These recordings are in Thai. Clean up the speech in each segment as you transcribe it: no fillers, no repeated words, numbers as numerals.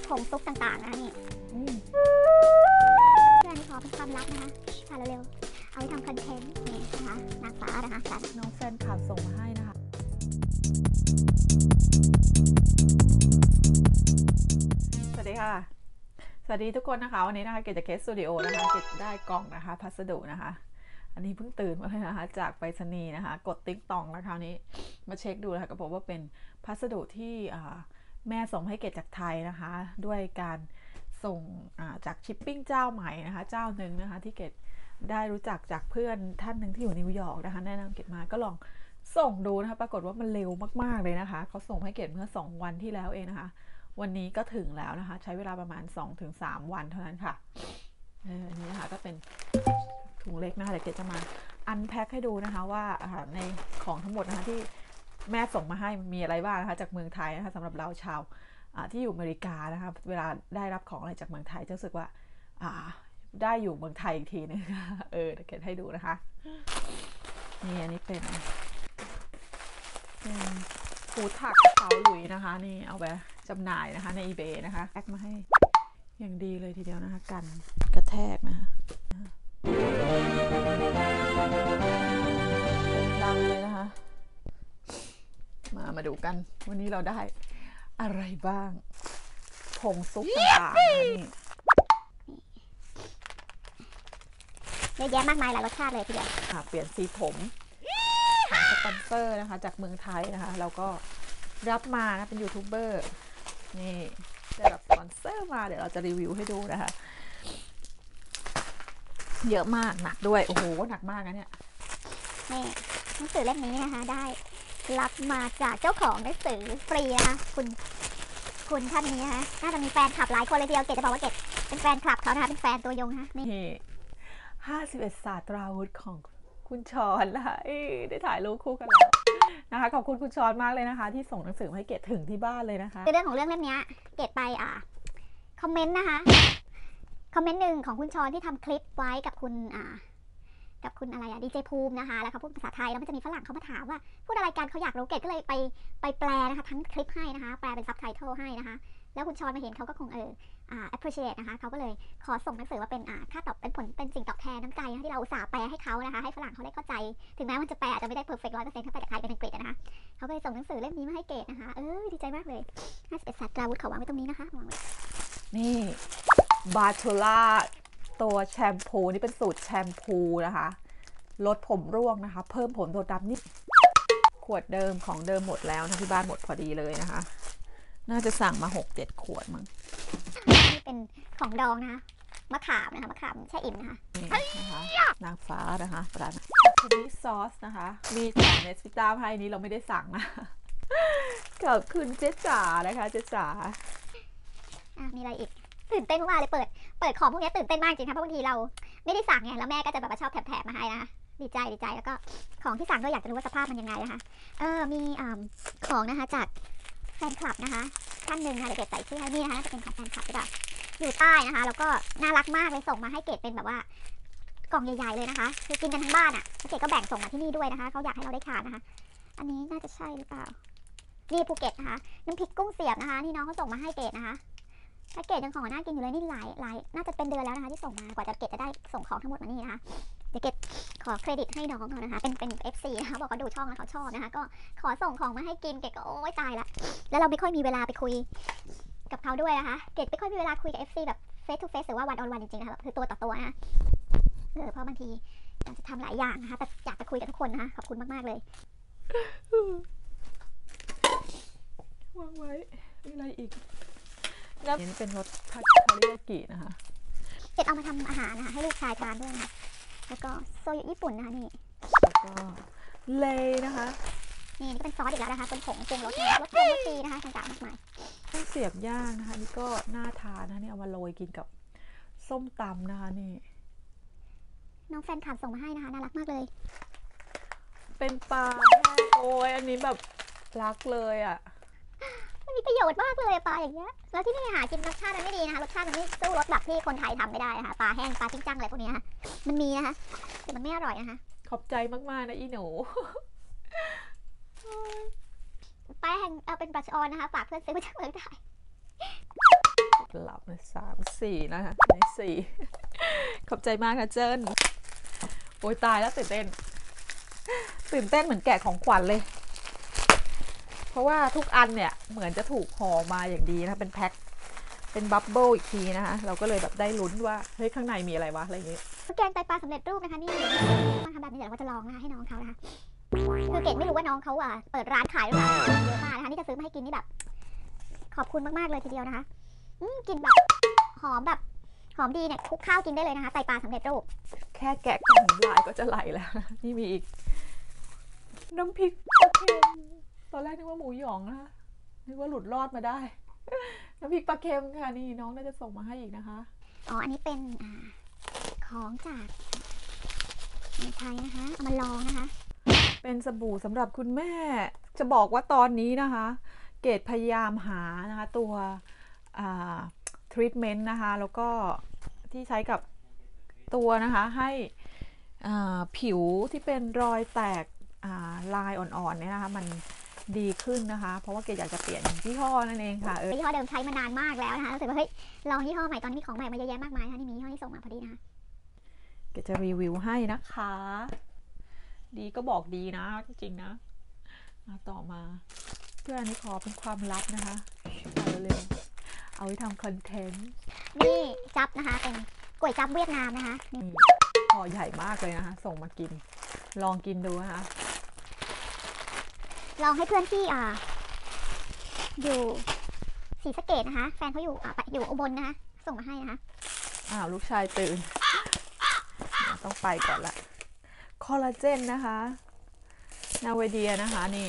ผงซุปต่างๆนะนี่เพื่อนขอเป็นความลับนะคะถ่ายเร็วๆเอาไปทำคอนเทนต์นี่นะคะนางฟ้านะคะจัดน้องแฟนคลับส่งมาให้นะคะสวัสดีค่ะสวัสดีทุกคนนะคะวันนี้นะคะเกดจากเคสสตูดิโอนะคะเกดได้กล่องนะคะพัสดุนะคะอันนี้เพิ่งตื่นมาเลยนะคะจากไปรษณีย์นะคะกดติ๊กตองแล้วคราวนี้มาเช็คดูนะคะก็พบว่าเป็นพัสดุที่แม่ส่งให้เกดจากไทยนะคะด้วยการส่งจากชิปปิ้งเจ้าใหม่นะคะเจ้าหนึ่งนะคะที่เกดได้รู้จักจากเพื่อนท่านหนึ่งที่อยู่นิวยอร์กนะคะแนะนำเกดมาก็ลองส่งดูนะคะปรากฏว่ามันเร็วมากๆเลยนะคะเขาส่งให้เกดเมื่อ2 วันที่แล้วเองนะคะวันนี้ก็ถึงแล้วนะคะใช้เวลาประมาณ 2-3 วันเท่านั้นค่ะอันนี้นะคะก็เป็นถุงเล็กนะคะเดี๋ยวเกดจะมาอันแพ็คให้ดูนะคะว่าในของทั้งหมดนะคะที่แม่ส่งมาให้มีอะไรบ้างนะคะจากเมืองไทยนะคะสำหรับเราชาวที่อยู่อเมริกานะคะเวลาได้รับของอะไรจากเมืองไทยจะรู้สึกว่าได้อยู่เมืองไทยอีกทีนึงเดี๋ยวเกดให้ดูนะคะนี่อันนี้เป็นฟูดถักกระเป๋าหลุยนะคะนี่เอาไปจำหน่ายนะคะใน eBay นะคะแพ็คมาให้อย่างดีเลยทีเดียวนะคะกันกระแทกนะคะดังเลยนะคะมาดูกันวันนี้เราได้อะไรบ้างผงซุปต่างๆนี่เยอะแยะมากมายหลายรสชาติเลยทีเดียวเปลี่ยนสีผมของสปอนเซอร์นะคะจากเมืองไทยนะคะเราก็รับมานะเป็นยูทูบเบอร์นี่ได้รับสปอนเซอร์มาเดี๋ยวเราจะรีวิวให้ดูนะคะเยอะมากหนักด้วยโอ้โหหนักมากนะเนี่ยนี่หนังสือเล่มนี้นะคะได้รับมาจากเจ้าของหนังสือฟรีนะคะคุณท่านนี้นะคะน่าจะมีแฟนคลับหลายคนเลยทีเดียวเกดจะบอกว่าเกดเป็นแฟนคลับเขานะคะเป็นแฟนตัวยงนะคะนี่ 51 ศาสตราวุธของคุณชอนนะคะได้ถ่ายรูปคู่กันแล้วนะคะขอบคุณคุณชอนมากเลยนะคะที่ส่งหนังสือมาให้เกดถึงที่บ้านเลยนะคะคือเรื่องของเรื่องเล่มนี้เกดไปคอมเมนต์นะคะคอมเมนต์หนึ่งของคุณชอนที่ทำคลิปไว้กับคุณอะไรดีเจภูมินะคะแล้วเขาพูดภาษาไทยแล้วมันจะมีฝรั่งเขามาถามว่าพูดอะไรกันเขาอยากรู้เกดก็เลยไปแปลนะคะทั้งคลิปให้นะคะแปลเป็นซับไตเติลให้นะคะแล้วคุณชอนมาเห็นเขาก็คงappreciate นะคะเขาก็เลยขอส่งหนังสือว่าเป็นค่าตอบเป็นผลเป็นสิ่งตอบแทนน้ำใจนะที่เราอุตส่าห์แปลให้เขานะคะให้ฝรั่งเขาได้เข้าใจถึงแม้มันจะแปลอาจจะไม่ได้ perfect 100%ถ้าแปลจากไทยเป็นอังกฤษนะคะเขาก็เลยส่งหนังสือเล่มนี้มาให้เกดนะคะดีใจมากเลย51 ศาสตราวุธเขาวางไว้ตรงนี้นะคะวางไว้นี่บาทูล่าตัวแชมพูนี่เป็นสูตรแชมพูนะคะลดผมร่วงนะคะเพิ่มผมโดดดำนี่ขวดเดิมของเดิมหมดแล้วนะที่บ้านหมดพอดีเลยนะคะน่าจะสั่งมา 6-7 ขวดมั้งนี่เป็นของดองนะคะมะขามนะคะมะขามแช่อิ่มนะคะนางฟ้านะคะปลาทีนี้ซอสนะคะมีจากเนสพิต้าให้นี้เราไม่ได้สั่งนะกับคุณเจ๊จ๋านะคะเจ๊จ๋ามีอะไรอีกตื่นเต้นมากเลยเปิดของพวกนี้ตื่นเต้นมากจริงค่ะเพราะบางทีเราไม่ได้สั่งไงแล้วแม่ก็จะแบบว่าชอบแถบมาให้นะดีใจแล้วก็ของที่สั่งก็อยากจะรู้ว่าสภาพมันยังไงนะคะมีของนะคะจากแฟนคลับนะคะท่านหนึ่งค่ะเกดใส่ชื่อให้นี่นะคะน่าจะเป็นของแฟนคลับหรือเปล่าอยู่ใต้นะคะแล้วก็น่ารักมากเลยส่งมาให้เกดเป็นแบบว่ากล่องใหญ่ๆเลยนะคะคือกินกันทั้งบ้านเกดก็แบ่งส่งมาที่นี่ด้วยนะคะเขาอยากให้เราได้ทานนะคะอันนี้น่าจะใช่หรือเปล่านี่ภูเก็ตนะคะน้ำพริกกุ้งเสียบนะคะนี่น้องเขาส่งมาให้เกดนะคะแพ็กเกจยังของน่ากินอยู่เลยนี่หลายน่าจะเป็นเดือนแล้วนะคะที่ส่งมากว่าจะเกดจะได้ส่งของทั้งหมดมานี่นะคะเดี๋ยวเกดขอเครดิตให้น้องเขานะคะเป็น FC นะคะบอกเขาดูช่องแล้วเขาชอบนะคะก็ขอส่งของมาให้กินเกดก็โอ๊ยตายละแล้วเราไม่ค่อยมีเวลาไปคุยกับเขาด้วยนะคะเกดไม่ค่อยมีเวลาคุยกับ FC แบบ face to face หรือว่า one on one จริงๆนะคะแบบคือตัวต่อตัวนะเพราะบางทีอยากจะทำหลายอย่างนะคะแต่อยากจะคุยกับทุกคนนะคะขอบคุณมากๆเลยวางไว้มีอะไรอีกนี่เป็นรสทาคาริยากินะคะเกดเอามาทำอาหารนะคะให้ลูกชายทานด้วยนะแล้วก็โซยุญี่ปุ่นนะคะนี่แล้วก็เลยนะคะนี่ก็เป็นซอสอีกแล้วนะคะเป็นผงปรุงรสรสดีนะคะต่างๆมากมายข้าวเสียบย่างนะคะนี่ก็น่าทานนะนี่เอามาโรยกินกับส้มตำนะคะนี่น้องแฟนคลับส่งมาให้นะคะน่ารักมากเลยเป็นปลาโอ้ยอันนี้แบบรักเลยมันมีประโยชน์มากเลยปลาอย่างเงี้ยแล้วที่นี่หากินรสชาติมันไม่ดีนะคะรสชาติมันไม่สู้รสแบบที่คนไทยทำไม่ได้นะคะปลาแห้งปลาจิ้งจังอะไรพวกนี้ค่ะมันมีนะคะแต่มันไม่อร่อยนะคะขอบใจมากๆนะอีหนูแป้งเป็นบรัชออนนะคะฝากเพื่อนซื้อมาจากเมืองไทยหลับนะ3-4นะคะใน4ขอบใจมากนะเจิ้นโอ้ยตายแล้วตื่นเต้นเหมือนแกะของขวัญเลย เพราะว่าทุกอันเนี่ยเหมือนจะถูกห่อมาอย่างดีนะเป็นแพ็คเป็นบับเบิ้ลอีกทีนะคะเราก็เลยแบบได้ลุ้นว่าเฮ้ยข้างในมีอะไรวะอะไรอย่างงี้แกงไตปลาสำเร็จรูปนะคะนี่มาทำแบบนี้เดี๋ยวเราจะลองนะคะให้น้องเขานะคะคือเกดไม่รู้ว่าน้องเขาเปิดร้านขายหรือเปล่าเยอะมากนะคะนี่จะซื้อมาให้กินนี่แบบขอบคุณมากๆเลยทีเดียวนะคะกินแบบหอมแบบหอมดีเนี่ยคลุกข้าวกินได้เลยนะคะไตปลาสำเร็จรูปแค่แกะกล่องลายก็จะไหลแล้วนะนี่มีอีกน้ำพริกปลาเค็มตอนแรกนึกว่าหมูหยองนะนึกว่าหลุดรอดมาได้น้ำพริกปลาเค็มค่ะนี่น้องน่าจะส่งมาให้อีกนะคะอ๋ออันนี้เป็นของจากในไทยนะคะเอามาลองนะคะเป็นสบู่สำหรับคุณแม่จะบอกว่าตอนนี้นะคะเกดพยายามหานะคะตัวทรีทเมนต์นะคะแล้วก็ที่ใช้กับตัวนะคะให้ผิวที่เป็นรอยแตกลายอ่อนๆเนี่ยนะคะมันดีขึ้นนะคะเพราะว่าเกดอยากจะเปลี่ยนยี่ห้อนั่นเองค่ะยี่ห้อเดิมใช้มานานมากแล้วนะคะรู้สึกว่าเฮ้ยลองยี่ห้อใหม่ตอนนี้มีของใหม่มาเยอะแยะมากมายนะคะนี่มียี่ห้อที่ส่งมาพอดีนะคะเกดจะรีวิวให้นะคะดีก็บอกดีนะจริงๆนะต่อมาเพื่ออันนี้ขอเป็นความลับนะคะเร็วๆเอาไว้ทำคอนเทนต์นี่จับนะคะเป็นก๋วยจับเวียดนามนะคะห่อใหญ่มากเลยนะคะส่งมากินลองกินดูนะคะลองให้เพื่อนที่อยู่ศรีสะเกษนะคะแฟนเขาอยู่อุบลนะคะส่งมาให้นะคะลูกชายตื่นต้องไปก่อนละคอลลาเจนนะคะนาเวเดียนะคะนี่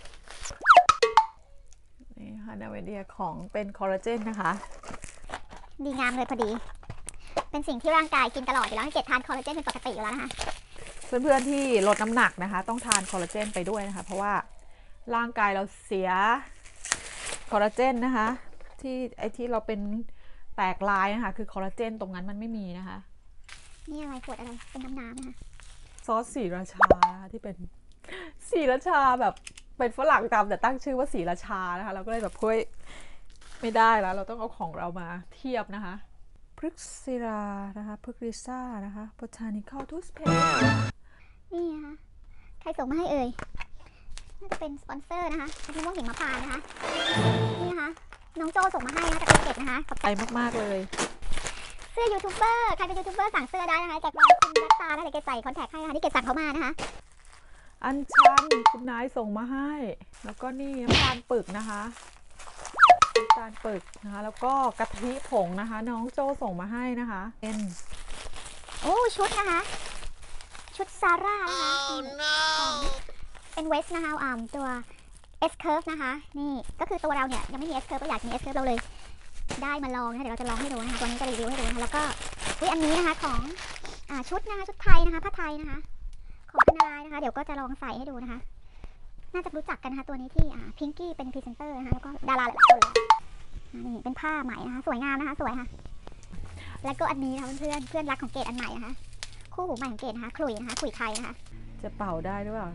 ค่ะนาเวเดียของเป็นคอลลาเจนนะคะดีงามเลยพอดีเป็นสิ่งที่ร่างกายกินตลอดอยู่แล้วให้เกดทานคอลลาเจนเป็นปกติอยู่แล้วนะคะเพื่อนๆที่ลดน้ำหนักนะคะต้องทานคอลลาเจนไปด้วยนะคะเพราะว่าร่างกายเราเสียคอลลาเจนนะคะที่เราเป็นแตกลายนะคะคือคอลลาเจนตรงนั้นมันไม่มีนะคะนี่อะไรขวดอะไรเป็นน้ำนะคะซอสศรีราชาที่เป็นศรีราชาแบบเป็นฝรั่งจำแต่ตั้งชื่อว่าศรีราชานะคะเราก็เลยแบบเฮ้ยไม่ได้แล้วเราต้องเอาของเรามาเทียบนะคะพฤกษิรานะคะพฤกษานะคะ Botanical Toothpaste นี่นะคะใครส่งมาให้เอ่ยน่าจะเป็นสปอนเซอร์นะคะอันนี้ม่วงหิมพานต์นะคะนี่นะคะน้องโจส่งมาให้นะจากภูเก็ตนะคะขอบใจมากๆเลยเสื้อยูทูบเบอร์ใครเป็นยูทูบเบอร์สั่งเสื้อได้นะคะจากร้านคุณรัตตานะคะเกดใส่คอนแทคให้นะคะนี่เกดสั่งเขามานะคะอันชันคุณนายส่งมาให้แล้วก็นี่น้ำตาลปึกนะคะน้ำตาลปึกนะคะแล้วก็กะทิผงนะคะน้องโจส่งมาให้นะคะชุดนะคะชุดซาร่านะคะเป็นเวสนะคะตัว S curve นะคะนี่ก็คือตัวเราเนี่ยยังไม่มี S curve ก็อยากมี S curve เราเลยได้มาลองนะคะเดี๋ยวเราจะลองให้ดูนะคะตัวนี้จะรีวิวให้ดูนะคะแล้วก็อันนี้นะคะของชุดนะคะชุดไทยนะคะผ้าไทยนะคะของพันนารายนะคะเดี๋ยวก็จะลองใส่ให้ดูนะคะน่าจะรู้จักกันนะคะตัวนี้ที่พิงกี้เป็นพรีเซนเตอร์นะคะแล้วก็ดาราหลายคนเลยนี่เป็นผ้าไหมนะคะสวยงามนะคะสวยค่ะแล้วก็อันนี้นะคะเพื่อนรักของเกดอันใหม่นะคะคู่หูใหม่ของเกดนะคะขลุ่ยนะคะขลุ่ยไทยนะคะจะเป่าได้หรือเปล่า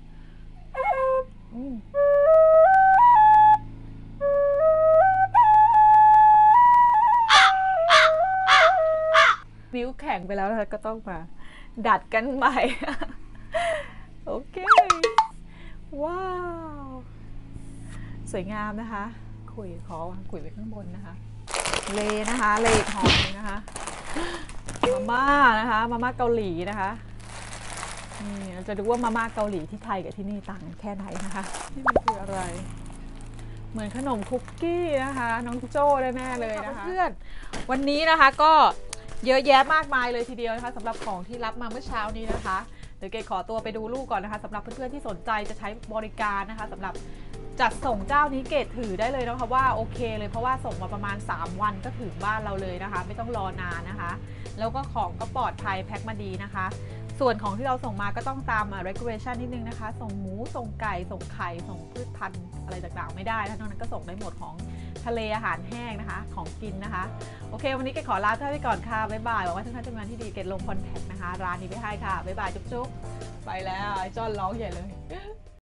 นิ้วแข็งไปแล้วนะคะก็ต้องมาดัดกันใหม่โอเคว้าวสวยงามนะคะขอวางขุยไว้ข้างบนนะคะเลนะคะเลอีกหอมนึงนะคะมาม่านะคะมาม่าเกาหลีนะคะนี่เราจะดูว่ามาม่าเกาหลีที่ไทยกับที่นี่ต่างกันแค่ไหนนะคะนี่มันคืออะไรเหมือนขนมคุกกี้นะคะน้องโจ้แน่ๆเลยนะคะเพื่อนวันนี้นะคะก็เยอะแยะมากมายเลยทีเดียวนะคะสำหรับของที่รับมาเมื่อเช้านี้นะคะเดี๋ยวเกดขอตัวไปดูลูกก่อนนะคะสำหรับเพื่อนๆที่สนใจจะใช้บริการนะคะสำหรับจัดส่งเจ้านี้เกดถือได้เลยนะคะว่าโอเคเลยเพราะว่าส่งมาประมาณ3วันก็ถึงบ้านเราเลยนะคะไม่ต้องรอนานนะคะแล้วก็ของก็ปลอดภัยแพ็คมาดีนะคะส่วนของที่เราส่งมาก็ต้องตามregulation นิดนึงนะคะส่งหมูส่งไก่ส่งไข่ส่งพืชพันธุ์อะไรต่างๆไม่ได้นะนอกนั้นก็ส่งได้หมดของทะเลอาหารแห้งนะคะของกินนะคะโอเควันนี้เกดขอลาท่านไปก่อนค่ะบ๊ายบายหวังว่าทุกท่านจะมีวันที่ดีเกดลงคอนแทคนะคะร้านนี้ไปให้ค่ะบ๊ายบายจุ๊บๆไปแล้วไอ้จอนร้องใหญ่เลย